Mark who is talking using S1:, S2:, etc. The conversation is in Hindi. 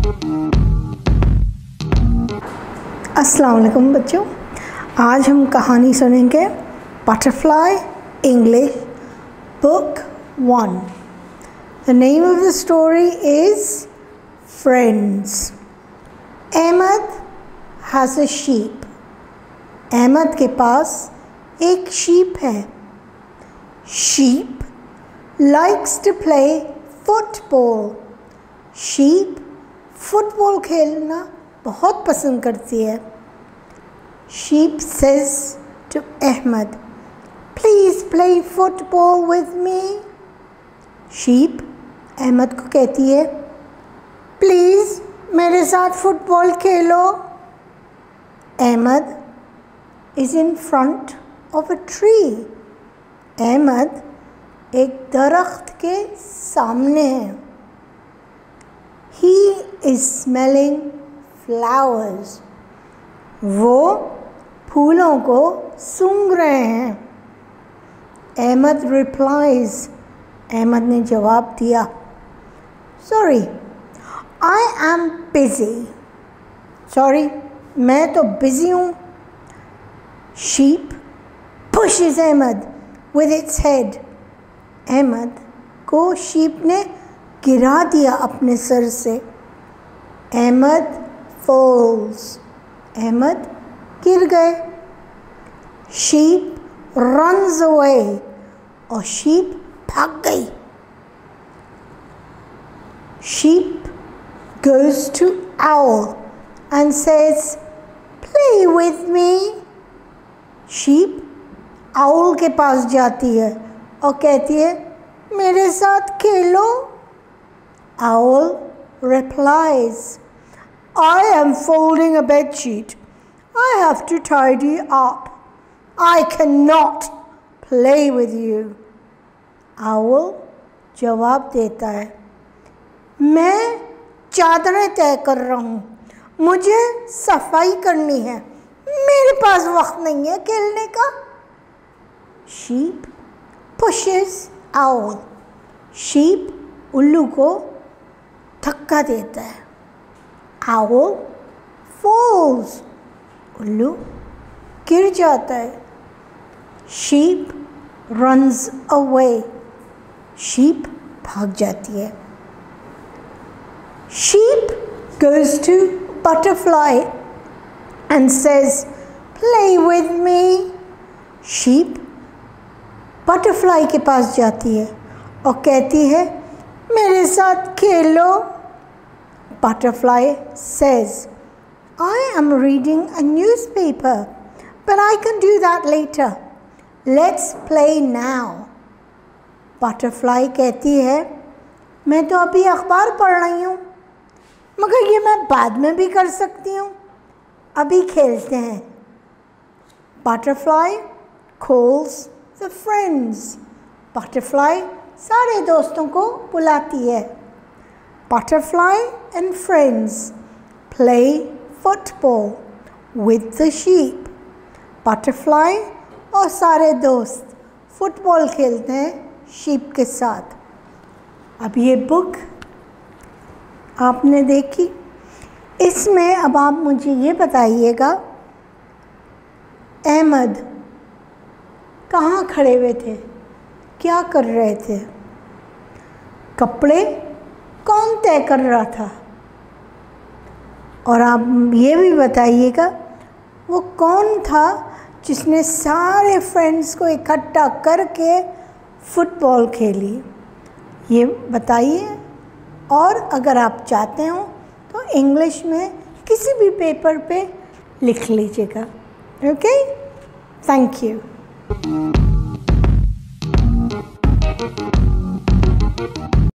S1: अस्सलाम वालेकुम बच्चों, आज हम कहानी सुनेंगे butterfly English book 1। The name of the story is Friends. Ahmed has a sheep. Ahmed के पास एक sheep है। Sheep likes to play football. Sheep football खेलना बहुत पसंद करती है। Sheep says to Ahmed, "Please play football with me." Sheep Ahmad को कहती है, प्लीज़ मेरे साथ football Khelo. Ahmed is in front of a tree. Ahmad एक दरख्त के सामने है। He is smelling flowers. वो फूलों को सूंघ रहे हैं। अहमद replies. अहमद ने जवाब दिया, Sorry, I am busy. Sorry, मैं तो busy हूँ। Sheep pushes Ahmed with its head. Ahmad को sheep ने गिरा दिया अपने सर से। अहमद falls. अहमद गिर गए। Sheep runs away. और sheep भाग गई। Sheep goes to owl and says, "Play with me." Sheep owl के पास जाती है और कहती है, मेरे साथ खेलो। Owl replies, "I am folding a bedsheet. I have to tidy up. I cannot play with you." Owl जवाब देता है, मैं चादरें तय कर रहा हूँ, मुझे सफाई करनी है, मेरे पास वक्त नहीं है खेलने का। Sheep pushes owl. Sheep उल्लू को धक्का देता है। Owl falls. उल्लू गिर जाता है। Sheep runs away. Sheep भाग जाती है। Sheep goes to butterfly and says, "Play with me." Sheep butterfly के पास जाती है और कहती है, मेरे साथ खेलो। Butterfly says, "I am reading a newspaper, but I can do that later. Let's play now." Butterfly कहती है, मैं तो अभी अखबार पढ़ रही हूँ, मगर ये मैं बाद में भी कर सकती हूँ, अभी खेलते हैं। Butterfly calls the friends. Butterfly सारे दोस्तों को बुलाती है। Butterfly and friends play football with the sheep. Butterfly और सारे दोस्त फुटबॉल खेलते हैं शीप के साथ। अब ये बुक आपने देखी, इसमें अब आप मुझे ये बताइएगा, अहमद कहाँ खड़े हुए थे, क्या कर रहे थे, कपड़े कौन तय कर रहा था, और आप ये भी बताइएगा वो कौन था जिसने सारे फ्रेंड्स को इकट्ठा करके फुटबॉल खेली, ये बताइए। और अगर आप चाहते हो तो इंग्लिश में किसी भी पेपर पे लिख लीजिएगा। Okay, thank you.